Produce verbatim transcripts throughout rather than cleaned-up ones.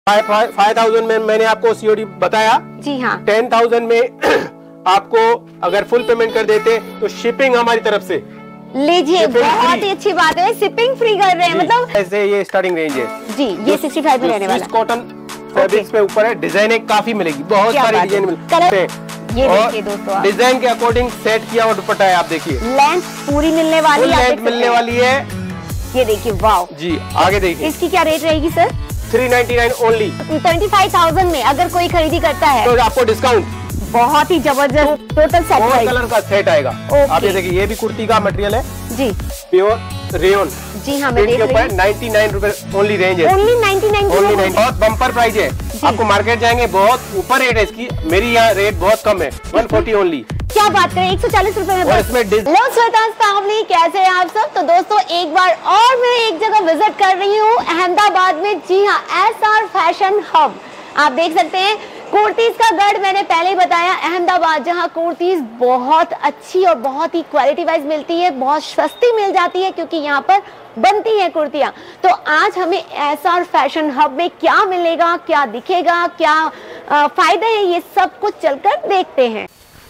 Five thousand में मैंने आपको सीओडी बताया। जी हाँ। टेन थाउजेंड में आपको अगर फुल पेमेंट कर देते तो शिपिंग हमारी तरफ से लीजिए, बहुत ही अच्छी बात है, शिपिंग फ्री कर रहे हैं। मतलब ऐसे ये स्टार्टिंग रेंज है जी, ये सिक्सटी फाइव में रहने वाला है। कॉटन फैब्रिक्स पे ऊपर है, डिजाइन काफी मिलेगी, बहुत सारी डिजाइन मिलते हैं। ये देखिए दोस्तों, डिजाइन के अकॉर्डिंग सेट किया हुआ दुपट्टा है, आप देखिए लेंथ पूरी मिलने वाली है, लेंथ मिलने वाली है। ये देखिए, वाव जी। आगे देखिए, इसकी क्या रेट रहेगी sir? Three ninety nine only. Twenty five thousand में अगर कोई खरीदी करता है तो आपको डिस्काउंट बहुत ही जबरदस्त टोटल सेट फोर कलर का सेट आएगा। आप ये देखिए, ये भी कुर्ती का मटेरियल है जी, प्योर रेयन। जी हाँ, मैं देख रही हूं। नाइन्टी नाइन रुपए ओनली रेंज है, ओनली नाइन्टी नाइन, बहुत बम्पर प्राइस है। आपको मार्केट जाएंगे बहुत ऊपर रेट है इसकी, मेरी यहाँ रेट बहुत कम है, वन फोर्टी ओनली। क्या बात करें, एक सौ चालीस रुपए में। हेलो श्वेता फैमिली, कैसे हैं आप सब? तो दोस्तों, एक बार और मैं एक जगह विजिट कर रही हूँ अहमदाबाद में। जी हाँ, एस आर फैशन हब। आप देख सकते हैं, कुर्तीज का गढ़ मैंने पहले ही बताया, अहमदाबाद, जहां कुर्तीज बहुत अच्छी और बहुत ही क्वालिटी वाइज मिलती है, बहुत सस्ती मिल जाती है, क्योंकि यहाँ पर बनती है कुर्तियां। तो आज हमें एस आर फैशन हब में क्या मिलेगा, क्या दिखेगा, क्या आ, फायदे हैं, ये सब कुछ चलकर देखते हैं।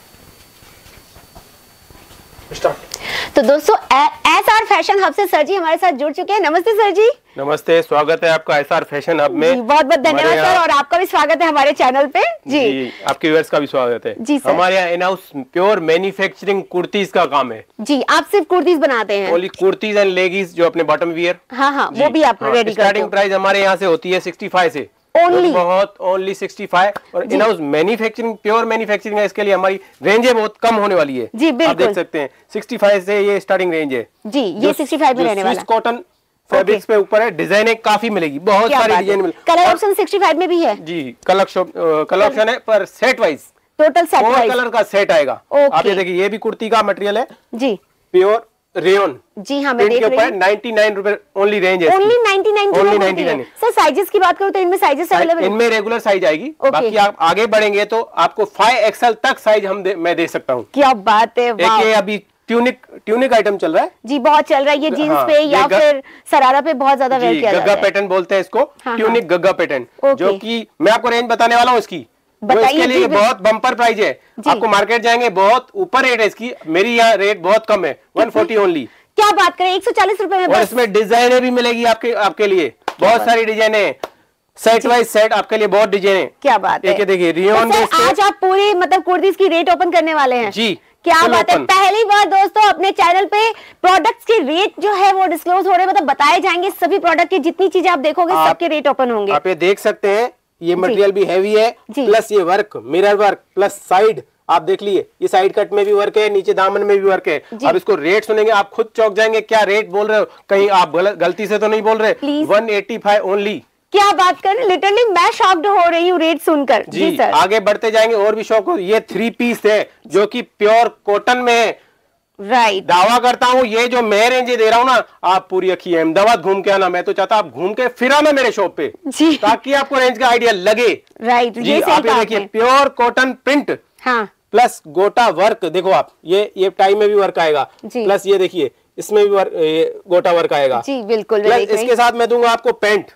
तो दोस्तों, एस आर फैशन हब से सर जी हमारे साथ जुड़ चुके हैं। नमस्ते सर जी। नमस्ते, स्वागत है आपका एस आर फैशन हब में। बहुत बहुत धन्यवाद सर, और आपका भी स्वागत है हमारे चैनल पे। जी, जी आपके व्यूअर्स का भी स्वागत है जी सर। हमारे यहाँ in house pure manufacturing kurtis का काम है जी। आप सिर्फ कुर्तीज बनाते हैं? ओनली कुर्तीज एंड लेगीज, जो अपने बॉटम वियर। हाँ हाँ, वो भी आप रेडी करते हो। स्टार्टिंग प्राइस हमारे यहाँ से होती है सिक्सटी फाइव से ओनली, बहुत ओनली सिक्सटी फाइव। और in house manufacturing, pure manufacturing है, इसके लिए हमारी रेंज बहुत कम होने वाली है जी। बिल्कुल, आप देख सकते हैं सिक्सटी फाइव से ये स्टार्टिंग रेंज है जी। ये सिक्सटी फाइव में रहने वाला है। कॉटन फैब्रिक्स पे ऊपर है, डिजाइन काफी मिलेगी, बहुत सारी डिजाइन मिलेगी। कलर ऑप्शन सिक्सटी फाइव में भी है जी, कलर कलर ऑप्शन है, पर set wise total set four colour का सेट आएगा। आप ये देखिए, ये भी कुर्ती का मटेरियल है जी, प्योर रेयन। जी हाँ, मैं देख रही हूं। नाइन्टी नाइन रुपए ओनली रेंज है, only ninety nine, only ninety nine. Sir sizes की बात करूं तो इनमें साइजेस अवेलेबल है? इनमें रेगुलर साइज आएगी, बाकी आप आगे बढ़ेंगे तो आपको फाइव एक्सएल तक साइज हम दे, मैं दे सकता हूँ। क्या बात है, एक ये अभी ट्यूनिक ट्यूनिक आइटम चल रहा है जी, बहुत चल रहा है। ये जीन्स हाँ, पे या फिर शरारा पे बहुत ज्यादा वेयर किया जाता है। गग्गा पैटर्न बोलते हैं इसको, ट्यूनिक गग्गा पैटर्न, जो कि मैं आपको रेंज बताने वाला हूँ इसकी। इसके लिए बहुत बम्पर प्राइस है, आपको मार्केट जाएंगे बहुत ऊपर रेट है इसकी, मेरी यहाँ रेट बहुत कम है, वन फोर्टी ओनली। क्या बात करें, एक सौ चालीस रुपए में। और इसमें डिजाइने भी मिलेगी आपके आपके लिए, बहुत सारी डिजाइन है, सेट वाइज सेट आपके लिए बहुत डिजाइन है। क्या बात है, देखिए रियोन। आज आप पूरी मतलब कुर्तीज की रेट ओपन करने वाले हैं जी। क्या बात है, पहली बार दोस्तों अपने चैनल पे प्रोडक्ट्स के रेट जो है वो डिस्क्लोज हो रहे हैं, मतलब बताए जाएंगे सभी प्रोडक्ट की, जितनी चीजें आप देखोगे सबके रेट ओपन होंगे। आप ये देख सकते हैं, ये मटेरियल भी हैवी है, प्लस ये work, mirror work, plus side आप देख लिए, ये साइड कट में भी वर्क है, नीचे दामन में भी वर्क है। अब इसको रेट सुनेंगे आप खुद चौंक जाएंगे, क्या रेट बोल रहे हो, कहीं आप गलती से तो नहीं बोल रहे। One eighty five only. क्या बात करें, लिटरली मैं शॉक्ड हो रही हूँ रेट सुनकर जी, जी सर। आगे बढ़ते जाएंगे और भी शौक हो। ये थ्री पीस है जो कि प्योर कॉटन में है, राइट। दावा करता हूँ ये जो मैं रेंज दे रहा हूँ ना, आप पूरी अखी अहमदाबाद घूम के आना, मैं तो चाहता आप घूम के फिर आना मेरे शॉप पे जी, ताकि आपको रेंज का आइडिया लगे। राइट जी, आप ये देखिए, प्योर कॉटन प्रिंट हाँ, प्लस गोटा वर्क, देखो आप ये ये टाई में भी वर्क आएगा, प्लस ये देखिए इसमें भी वर्क, ये गोटा वर्क आएगा जी, बिल्कुल। प्लस इसके साथ मैं दूंगा आपको pant,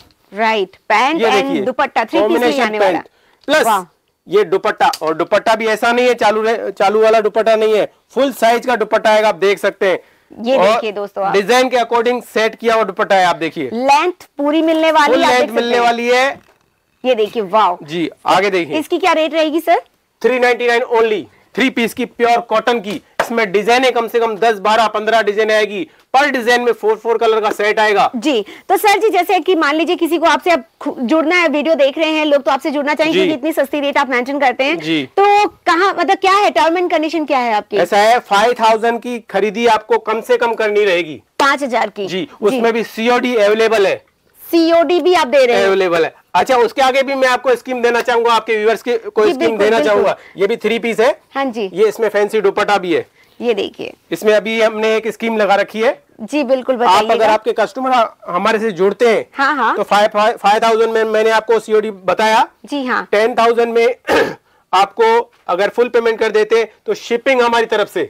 right, pant and dupatta, three piece आने वाला, प्लस ये दुपट्टा। और दुपट्टा भी ऐसा नहीं है चालू चालू वाला दुपट्टा नहीं है, फुल साइज का दुपट्टा आएगा, आप देख सकते हैं। ये देखिए दोस्तों, डिजाइन के अकॉर्डिंग सेट किया हुआ दुपट्टा है, आप देखिए, लेंथ पूरी मिलने वाली है, लेंथ मिलने वाली है। ये देखिए, वाव जी। आगे देखिए, इसकी क्या रेट रहेगी sir? Three ninety nine only, three piece की प्योर कॉटन की। इसमें डिजाइन कम से कम दस बारह पंद्रह डिजाइन आएगी, पर डिजाइन में फोर फोर कलर का सेट आएगा जी। तो सर जी, जैसे कि मान लीजिए किसी को आपसे अब जुड़ना है, वीडियो देख रहे हैं लोग तो आपसे जुड़ना चाहिए, क्योंकि इतनी सस्ती रेट आप मेंशन करते हैं जी। तो कहाँ, मतलब क्या है टर्म एंड कंडीशन क्या है आपकी? ऐसा है, फाइव थाउजेंड की खरीदी आपको कम से कम करनी रहेगी, पांच हजार की जी, उसमें भी सीओडी अवेलेबल है, सीओडी भी आप दे रहे हैं? अवेलेबल है। अच्छा, उसके आगे भी मैं आपको स्कीम देना चाहूंगा, आपके व्यूअर्स के कोई स्कीम देना चाहूंगा। ये भी थ्री पीस है हाँ जी, ये इसमें फैंसी दुपट्टा भी है, ये देखिए, इसमें अभी हमने एक स्कीम लगा रखी है जी, बिल्कुल। आप अगर आपके कस्टमर हमारे से जुड़ते हैं हाँ हाँ, तो फाइव फाइव थाउजेंड में मैंने आपको सीओडी बताया जी हाँ, टेन थाउजेंड में आपको अगर फुल पेमेंट कर देते तो शिपिंग हमारी तरफ से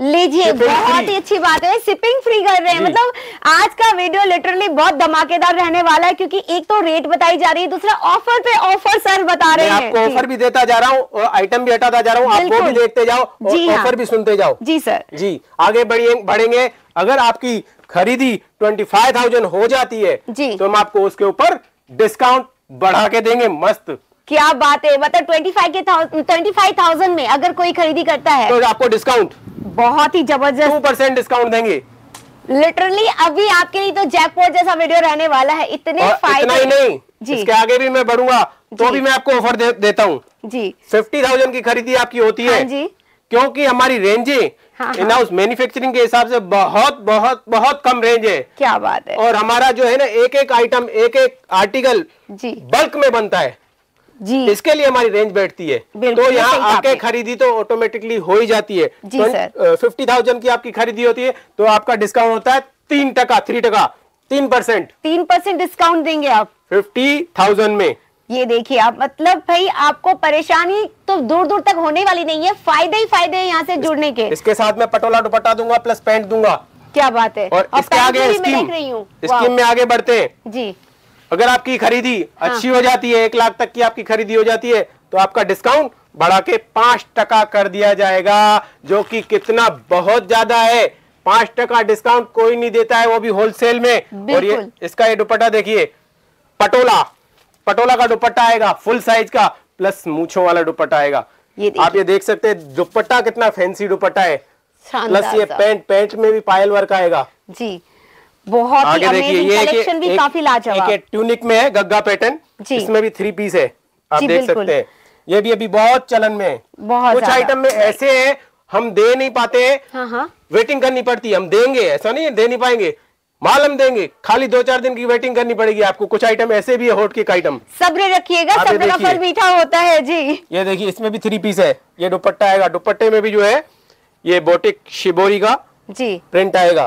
लीजिए, बहुत ही अच्छी बात है, शिपिंग फ्री कर रहे हैं। मतलब आज का वीडियो लिटरली बहुत धमाकेदार रहने वाला है, क्योंकि एक तो रेट बताई जा रही है, दूसरा ऑफर पे ऑफर सर बता रहे हैं। आपको ऑफर भी देता जा रहा हूँ और आइटम भी हटाता जा रहा हूँ, आप वो भी देखते जाओ और ऑफर भी सुनते जाओ। जी सर जी, आगे बढ़ेंगे। अगर आपकी खरीदी ट्वेंटी फाइव थाउजेंड हो जाती है जी, तो हम आपको उसके ऊपर डिस्काउंट बढ़ा के देंगे। मस्त, क्या बात है। मतलब ट्वेंटी फाइव के ट्वेंटी फाइव थाउजेंड में अगर कोई खरीदी करता है तो आपको डिस्काउंट बहुत ही जबरदस्त टू परसेंट डिस्काउंट देंगे। लिटरली अभी आपके लिए तो जैकपॉट जैसा वीडियो रहने वाला है। इतने फायदे। इतना ही नहीं जी, इसके आगे भी मैं बढ़ूंगा तो भी मैं आपको ऑफर दे, देता हूँ जी। फिफ्टी थाउजेंड की खरीदी आपकी होती है जी, क्योंकि हमारी रेंजें इन हाउस मैन्युफैक्चरिंग के हिसाब से बहुत बहुत बहुत कम रेंज है। क्या बात है। और हमारा जो है ना, एक एक आइटम, एक एक आर्टिकल जी बल्क में बनता है जी, इसके लिए हमारी रेंज बैठती है। तो यहाँ आके खरीदी तो ऑटोमेटिकली हो ही जाती है। फिफ्टी थाउजेंड की आपकी खरीदी होती है तो आपका डिस्काउंट होता है तीन टका थ्री टका तीन परसेंट तीन परसेंट डिस्काउंट देंगे आप फिफ्टी थाउजेंड में। ये देखिए आप, मतलब भाई आपको परेशानी तो दूर दूर तक होने वाली नहीं है, फायदे ही फायदे हैं यहाँ से जुड़ने के। इसके साथ में पटोला दुपट्टा दूंगा प्लस पैंट दूंगा। क्या बात है। और, और इसके आगे स्कीम स्कीम में आगे बढ़ते हैं जी। अगर आपकी खरीदी हाँ। अच्छी हो जाती है, एक लाख तक की आपकी खरीदी हो जाती है, तो आपका डिस्काउंट बढ़ा के पांच टका कर दिया जाएगा, जो कि कितना बहुत ज्यादा है। पांच टका डिस्काउंट कोई नहीं देता है, वो भी होलसेल में। और ये इसका ये दुपट्टा देखिए, पटोला पटोला का दुपट्टा आएगा फुल साइज का, प्लस मूछों वाला दुपट्टा आएगा। ये आप ये देख सकते हैं दुपट्टा कितना फैंसी दुपट्टा है, प्लस ये पैंट पैंट में भी पायल वर्क आएगा जी। बहुत ही अमेजिंग कलेक्शन भी काफी लाजवाब। एक ट्यूनिक में है गग्गा पैटर्न, इसमें भी थ्री पीस है, आप देख सकते हैं। ये भी अभी बहुत चलन में है। कुछ आइटम में ऐसे हैं हम दे नहीं पाते हैं, हाँ हाँ। वेटिंग करनी पड़ती है। हम देंगे, ऐसा नहीं है दे नहीं पाएंगे, माल हम देंगे, खाली दो चार दिन की वेटिंग करनी पड़ेगी आपको। कुछ आइटम ऐसे भी है हॉट केक आइटम, सब्र रखिएगा, सब्र का फल मीठा होता है जी। ये देखिए इसमें भी थ्री पीस है, ये दुपट्टा आएगा, दुपट्टे में भी जो है ये बोटिक शिबोरी का जी प्रिंट आएगा।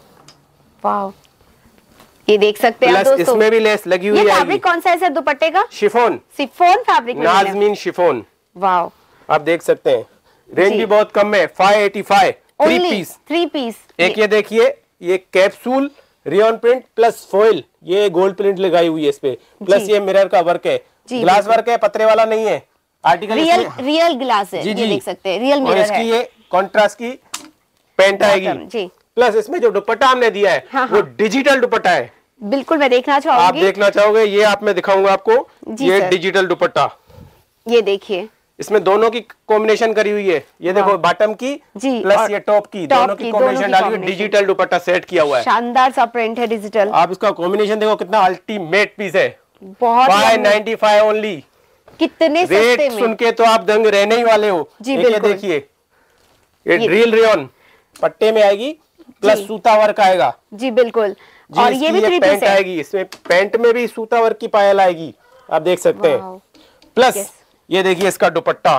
वाह, ये देख सकते हैं दोस्तों, इसमें भी लेस लगी हुई है। ये फैब्रिक कौन सा है सर दुपट्टे का? शिफॉन शिफॉन फैब्रिक, नाज़मीन शिफॉन। वाह, आप देख सकते हैं रेंज भी बहुत कम है, five eighty five three piece three piece. एक ये देखिए, ये capsule rayon print plus foil, ये गोल्ड प्रिंट लगाई हुई है इस पे, प्लस ये मिरर का वर्क है, ग्लास वर्क है, पतरे वाला नहीं है, आर्टिकल रियल रियल ग्लास है। ये देख सकते हैं रियल मिरर है। इसकी ये कॉन्ट्रास्ट की पैंट आएगी जी, प्लस इसमें जो दुपट्टा हमने दिया है हाँ, वो हाँ। डिजिटल दुपट्टा है। बिल्कुल, मैं देखना चाहूंगी। आप देखना चाहोगे, ये आप मैं दिखाऊंगा आपको, ये डिजिटल दुपट्टा। ये देखिए, इसमें दोनों की कॉम्बिनेशन करी हुई है। ये देखो बॉटम की प्लस ये टॉप की, दोनों की कॉम्बिनेशन डाली हुई, डिजिटल दुपट्टा सेट किया हुआ है। शानदार सा प्रिंट है डिजिटल। आप इसका कॉम्बिनेशन देखो कितना अल्टीमेट पीस है, बहुत फाइव नाइन्टी फाइव ओनली। कितने सस्ते में, सुन के तो आप दंग रहने ही वाले हो। ये देखिए, ये ड्रिल रेयन पट्टे में आएगी, प्लस सूता वर्क आएगा जी। बिल्कुल, और ये भी थ्री पीस आएगी, इसमें पैंट में भी सूता वर्क की पायल आएगी, आप देख सकते हैं। प्लस ये देखिए इसका दुपट्टा,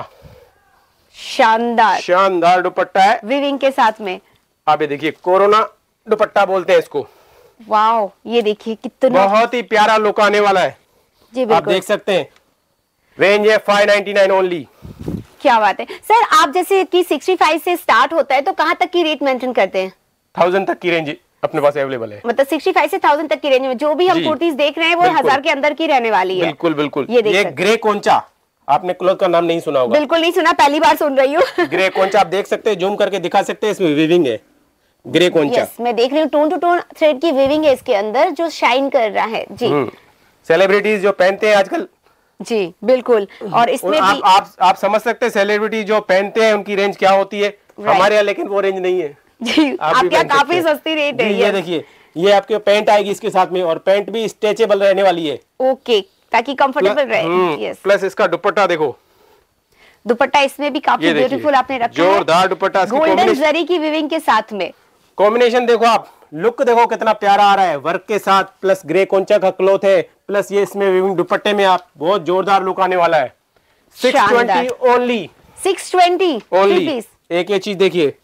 शानदार शानदार दुपट्टा है वीविंग के साथ में। आप ये देखिए, कोरोना दुपट्टा बोलते हैं इसको। वाओ, ये देखिए कितना बहुत ही प्यारा लुक आने वाला है जी। आप देख सकते हैं, रेंज है फाइव नाइन्टी नाइन ओनली। क्या बात है सर। आप जैसे कि सिक्सटी फाइव से स्टार्ट होता है, तो कहाँ तक की रेट मेंशन करते हैं? थाउजेंड तक की रेंज अपने पास अवेलेबल है। मतलब सिक्सटी फाइव से थाउजेंड तक की रेंज में जो भी हम कुर्तीज देख रहे हैं वो हजार के अंदर की रहने वाली है। बिल्कुल बिल्कुल। ये, ये ग्रे कोंचा, आपने क्लॉथ का नाम नहीं सुना होगा। बिल्कुल नहीं सुना, पहली बार सुन रही हूँ। ग्रे कोंचा आप देख सकते हैं, जूम करके दिखा सकते हैं, इसमें वीविंग है ग्रे कोंचा। यस, मैं देख रही हूँ टोन टू टोन थ्रेड की वीविंग है इसके अंदर, जो शाइन कर रहा है जी। सेलिब्रिटीज जो पहनते हैं आजकल जी, बिल्कुल। और इसमें आप, भी आप आप समझ सकते हैं सेलिब्रिटी जो पहनते हैं उनकी रेंज क्या होती है। हमारे यहाँ लेकिन वो रेंज नहीं है जी। आपके यहाँ काफी सस्ती रेट है। ये देखिए, ये आपके पैंट आएगी इसके साथ में, और पैंट भी स्ट्रेचेबल रहने वाली है। ओके, ताकि कंफर्टेबल रहे। यस, प्लस इसका दुपट्टा देखो, दुपट्टा इसमें भी काफी ब्यूटीफुल आपने रखा है, जोरदार दुपट्टा, गोल्डन जरी की वीविंग के साथ में। कॉम्बिनेशन देखो आप, लुक देखो कितना प्यारा आ रहा है, वर्क के साथ, प्लस ग्रे कोंचा का क्लॉथ है, प्लस ये इसमें वीविंग दुपट्टे में आप बहुत जोरदार लुक आने वाला है। Six twenty only, six twenty only. एक ये चीज देखिए,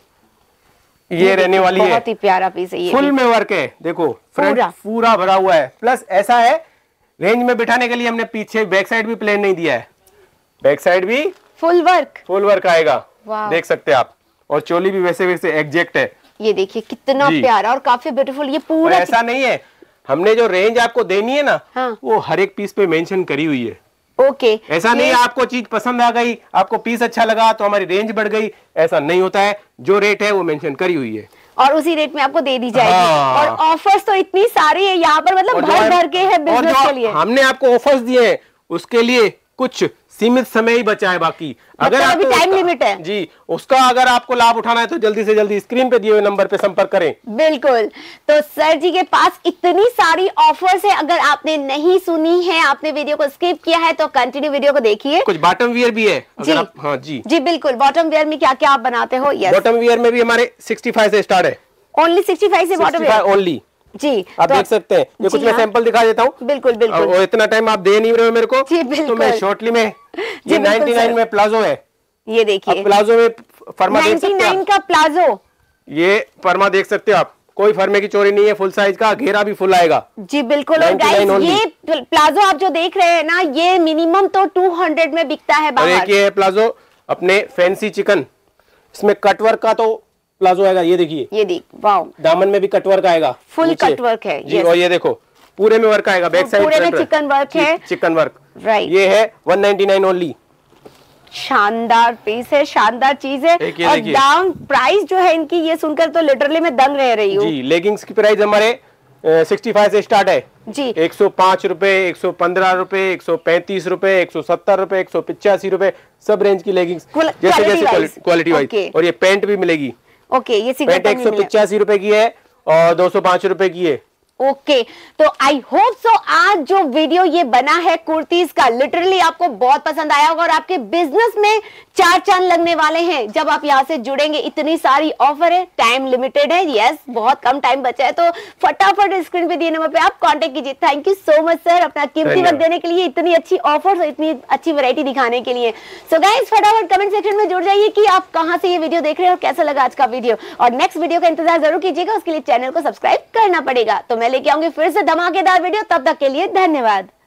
ये रहने वाली है, बहुत ही प्यारा पीस है, ये फुल में वर्क है, देखो फ्रंट पूरा भरा हुआ है। प्लस ऐसा है, रेंज में बिठाने के लिए हमने पीछे बैक साइड भी प्लेन नहीं दिया है, बैक साइड भी फुल वर्क, फुल वर्क आएगा, देख सकते हैं आप। और चोली भी वैसे वैसे एग्जैक्ट है। ये देखिए कितना प्यारा और काफी ब्यूटीफुल। ये पूरा ऐसा नहीं है, हमने जो रेंज आपको देनी है ना, हाँ। वो हर एक पीस पे मेंशन करी हुई है। ओके, ऐसा नहीं है आपको चीज पसंद आ गई, आपको पीस अच्छा लगा तो हमारी रेंज बढ़ गई, ऐसा नहीं होता है। जो रेट है वो मेंशन करी हुई है और उसी रेट में आपको दे दी जाएगी। हाँ। और ऑफर्स तो इतनी सारी है यहाँ पर, मतलब भर भर के है बिजनेस के लिए। हमने आपको ऑफर्स दिए हैं उसके लिए कुछ सीमित समय ही बचा है, बाकी अगर मतलब अभी टाइम लिमिट है जी, उसका अगर आपको लाभ उठाना है तो जल्दी से जल्दी स्क्रीन पे दिए हुए नंबर पे संपर्क करें। बिल्कुल। तो सर जी के पास इतनी सारी ऑफर्स है, अगर आपने नहीं सुनी है, आपने वीडियो को स्किप किया है तो कंटिन्यू वीडियो को देखिए। कुछ बॉटम वियर भी है अगर आप, हाँ जी जी बिल्कुल। बॉटम वियर में क्या क्या आप बनाते हो? यस, बॉटम वियर में भी हमारे पैंसठ से स्टार्ट है, ओनली पैंसठ से बॉटम वियर ओनली जी। आप तो देख सकते हैं, ये कुछ मैं सैंपल दिखा देता हूँ। बिल्कुल बिल्कुल। और इतना टाइम आप दे नहीं रहे हो मेरे को, जी बिल्कुल। तो मैं शॉर्टली में ये निन्यानवे में प्लाजो है, ये देखिए प्लाजो में फर्मा देख सकते हैं निन्यानवे का प्लाजो, ये फर्मा देख सकते हो आप, कोई फर्मे की चोरी नहीं है, फुल साइज का, घेरा भी फुल आएगा जी बिल्कुल। और गाइस ये प्लाजो आप जो देख रहे हैं ना, ये मिनिमम तो दो सौ में बिकता है बाहर। और एक ये प्लाजो अपने फैंसी चिकन, इसमें कटवर्क का तो प्लाजो आएगा, ये देखिए, ये देख वाओ, दामन में भी कटवर्क आएगा, फुल कटवर्क है जी। और ये देखो पूरे में वर्क आएगा, बैक साइड पूरे में चिकन वर्क है, चिकन वर्क राइट। ये है एक सौ निन्यानवे ओनली, शानदार पीस है, शानदार चीज है। और दाम प्राइस जो है इनकी, ये सुनकर तो लिटरली मैं दंग रह रही हूँ जी। लेगिंग्स की प्राइस हमारे पैंसठ से स्टार्ट है जी, एक सौ पाँच रुपए, एक सौ पंद्रह रुपए, एक सौ पैंतीस रुपए, एक सौ सत्तर रुपए, एक सौ पिचासी रुपए, सब रेंज की लेगिंग्स जैसे जैसे क्वालिटी वाइज। और ये पैंट भी मिलेगी, ओके, ये पैंट एक सौ पिचासी रुपए की है और दो सौ पांच रुपए की है। ओके okay, तो आई होप सो आज जो वीडियो ये बना है कुर्तीज का, लिटरली आपको बहुत पसंद आया होगा और आपके बिजनेस में चार चांद लगने वाले हैं जब आप यहाँ से जुड़ेंगे। इतनी सारी ऑफर है, टाइम लिमिटेड है, यस बहुत कम टाइम बचा है, तो फटाफट स्क्रीन पे दिए नंबर पे आप कांटेक्ट कीजिए। Thank you so much sir, अपना कीमती वक्त देने के लिए, इतनी अच्छी ऑफर और इतनी अच्छी वैरायटी दिखाने के लिए। सो गाइस फटाफट कमेंट सेक्शन में जुड़ जाइए कि आप कहाँ से ये वीडियो देख रहे हैं और कैसा लगा आज का वीडियो, और नेक्स्ट वीडियो का इंतजार जरूर कीजिएगा, उसके लिए चैनल को सब्सक्राइब करना पड़ेगा। तो मैं लेके आऊंगी फिर से धमाकेदार वीडियो, तब तक के लिए धन्यवाद।